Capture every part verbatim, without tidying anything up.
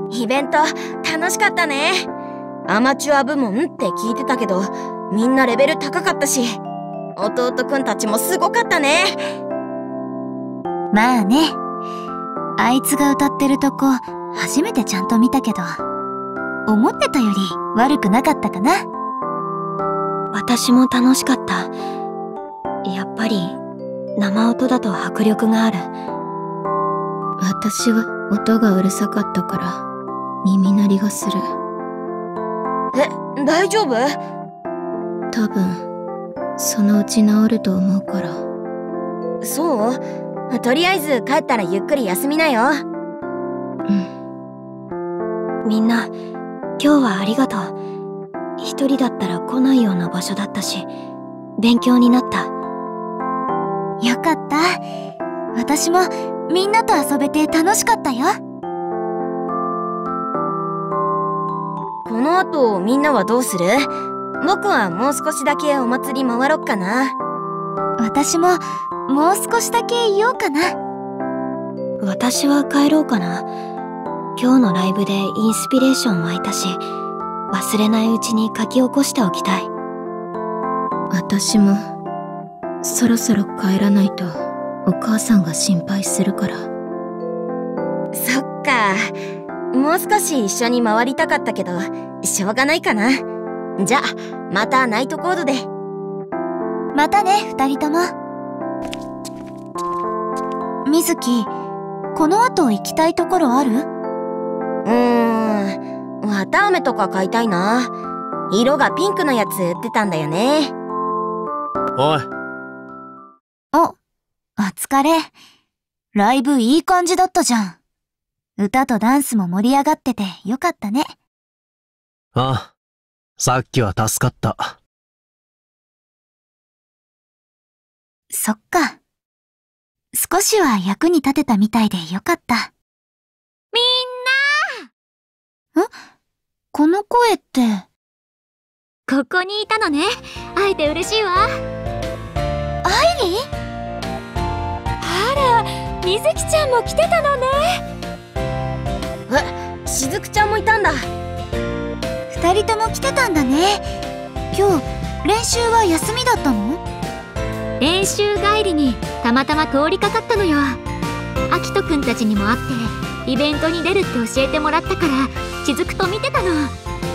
イベント楽しかったね。アマチュア部門って聞いてたけど、みんなレベル高かったし、弟くんたちもすごかったね。 まあね、あいつが歌ってるとこ初めてちゃんと見たけど、思ってたより悪くなかったかな。 私も楽しかった。やっぱり生音だと迫力がある。 私は音がうるさかったから耳鳴りがする。 え、大丈夫？ 多分そのうち治ると思うから。 そう？とりあえず帰ったらゆっくり休みなよ。 うん。 みんな今日はありがとう。一人だったら来ないような場所だったし、勉強になった。 よかった。私もみんなと遊べて楽しかったよ。 この後みんなはどうする？僕はもう少しだけお祭り回ろっかな。 私ももう少しだけいようかな。 私は帰ろうかな。今日のライブでインスピレーション湧いたし、忘れないうちに書き起こしておきたい。 私もそろそろ帰らないとお母さんが心配するから。 そっか。もう少し一緒に回りたかったけど、しょうがないかな。じゃあまたナイトコードで。 またね、二人とも。みずき、この後行きたいところある？ うーん、綿あめとか買いたいな。色がピンクのやつ売ってたんだよね。 おい。 お、お疲れ。ライブいい感じだったじゃん。歌とダンスも盛り上がっててよかったね。 ああ、さっきは助かった。 そっか。少しは役に立てたみたいでよかった。 みんな！ ん？この声って。 ここにいたのね。会えて嬉しいわ。 アイリ？ あら、みずきちゃんも来てたのね。 え、しずくちゃんもいたんだ。 二人とも来てたんだね。今日練習は休みだったの？ 練習帰りにたまたま通りかかったのよ。あきとくんたちにも会ってイベントに出るって教えてもらったからしずくと見てたの。え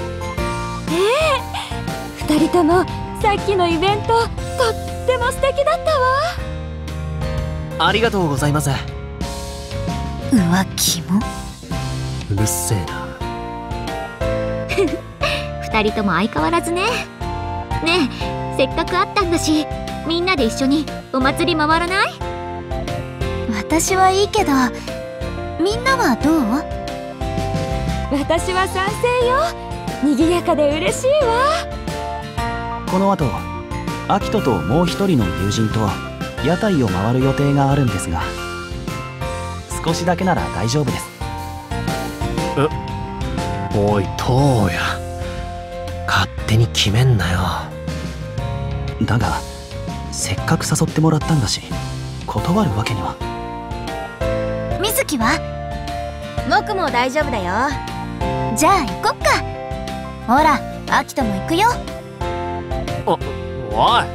え、二人ともさっきのイベントとっても素敵だったわ。 ありがとうございます。 浮気もうるせえな。 二人とも相変わらずね。ねえ、せっかく会ったんだしみんなで一緒にお祭り回らない？ 私はいいけど、みんなはどう？ 私は賛成よ。賑やかで嬉しいわ。 この後、アキトともう一人の友人と屋台を回る予定があるんですが、少しだけなら大丈夫です。 え、おいトウヤ、勝手に決めんなよ。 だがせっかく誘ってもらったんだし、断るわけには。 みずきは？ 僕も大丈夫だよ。 じゃあ行こっか。ほら、アキトも行くよ。 お、おい。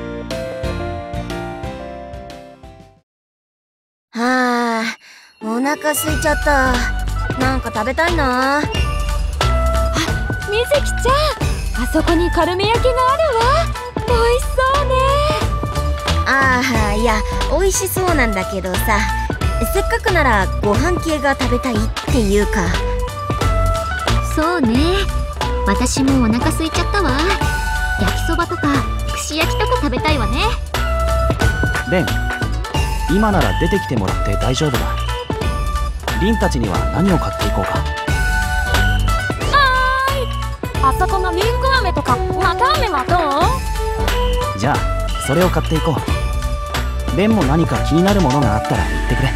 はあ、お腹空いちゃった。なんか食べたいな。 あ、みずきちゃん、あそこにカルメ焼きがあるわ。美味しそうね。 ああ、いや、美味しそうなんだけどさ、せっかくならご飯系が食べたいっていうか。 そうね、私もお腹空いちゃったわ。焼きそばとか串焼きとか食べたいわね。 レン、今なら出てきてもらって大丈夫だ。リンたちには何を買っていこうか。 はーい、あそこのリンゴ飴とか綿飴はどう？ じゃあそれを買っていこう。レンも何か気になるものがあったら言ってくれ。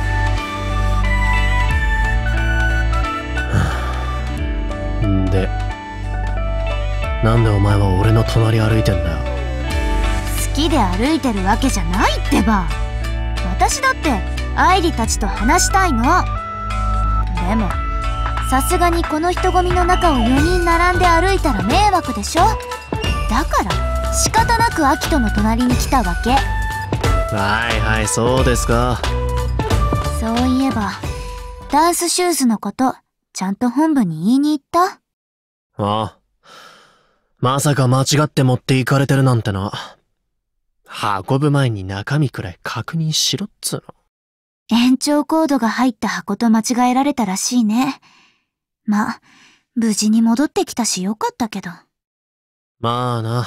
んで、なんでお前は俺の隣歩いてんだよ。 好きで歩いてるわけじゃないってば。私だって愛梨たちと話したいの。でもさすがにこの人混みの中をよにん並んで歩いたら迷惑でしょ。だから仕方なくアキトの隣に来たわけ。 はいはい、そうですか。 そういえばダンスシューズのことちゃんと本部に言いに行った？ ああ、まさか間違って持っていかれてるなんてな。運ぶ前に中身くらい確認しろっつうの。 延長コードが入った箱と間違えられたらしいね。ま、無事に戻ってきたしよかったけど。 まあな。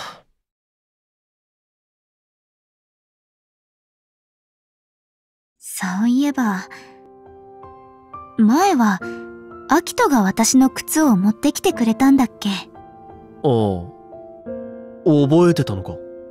そういえば、前はアキトが私の靴を持ってきてくれたんだっけ？ ああ、覚えてたのか。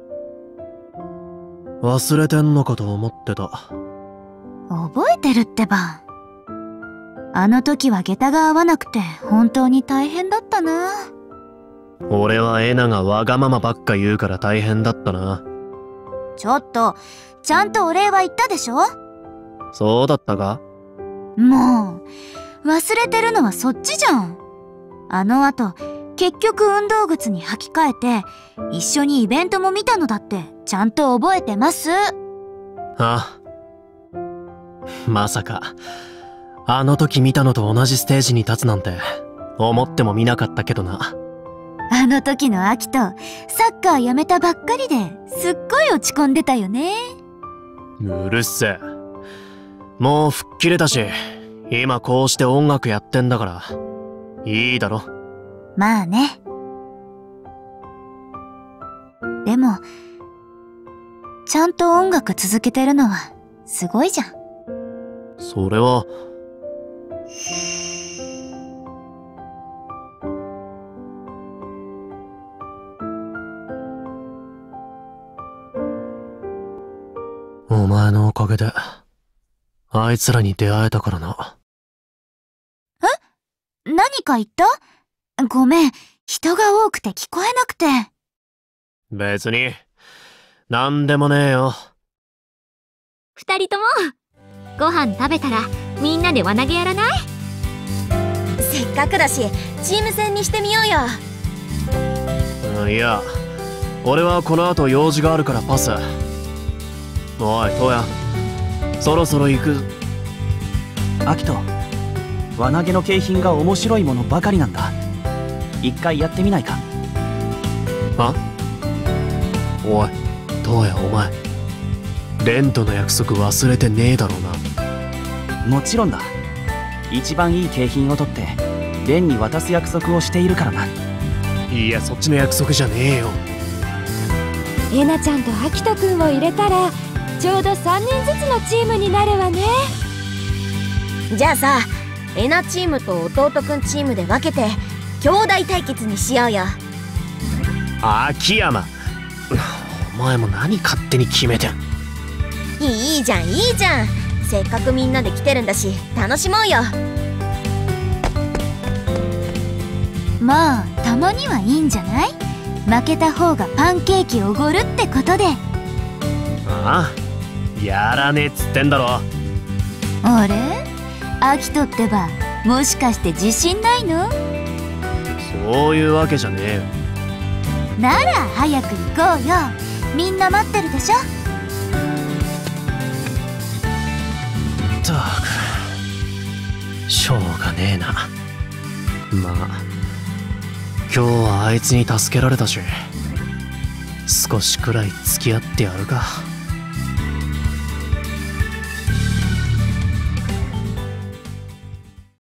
忘れてんのかと思ってた。 覚えてるってば。あの時は下駄が合わなくて本当に大変だったな。 俺はエナがわがままばっか言うから大変だったな。 ちょっと、ちゃんとお礼は言ったでしょ？ そうだったか？ もう、忘れてるのはそっちじゃん。あの後、結局運動靴に履き替えて、一緒にイベントも見たのだって、ちゃんと覚えてます。 ああ。まさか、あの時見たのと同じステージに立つなんて、思ってもみなかったけどな。 あの時のアキト、サッカーやめたばっかりですっごい落ち込んでたよね。 うるせえ。もう吹っ切れたし、今こうして音楽やってんだから、いいだろ。 まあね。でも、ちゃんと音楽続けてるのはすごいじゃん。 それは、お前のおかげで、あいつらに出会えたからな。 え？何か言った？ごめん、人が多くて聞こえなくて。 別に、なんでもねえよ。 二人とも、ご飯食べたらみんなで輪投げやらない？ せっかくだし、チーム戦にしてみようよ。 うん、いや、俺はこの後用事があるからパス。おい、トヤ、そろそろ行く。 アキト、輪投げの景品が面白いものばかりなんだ。一回やってみないか？ あ？おい、トヤ、お前、レンとの約束忘れてねえだろうな。 もちろんだ。一番いい景品を取ってレンに渡す約束をしているからな。 いや、そっちの約束じゃねえよ。 エナちゃんとアキトくんを入れたらちょうどさんにんずつのチームになるわね。 じゃあさ、エナチームと弟くんチームで分けて兄弟対決にしようよ。 秋山、お前も何勝手に決めてん。 いいじゃんいいじゃん、せっかくみんなで来てるんだし楽しもうよ。 まあたまにはいいんじゃない？負けた方がパンケーキおごるってことで。 ああ、やらねえっつってんだろ。 あれ？アキトってばもしかして自信ないの？ そういうわけじゃねえよ。 なら早く行こうよ。みんな待ってるでしょ。 ったく、しょうがねえな。まあ今日はあいつに助けられたし、少しくらい付き合ってやるか。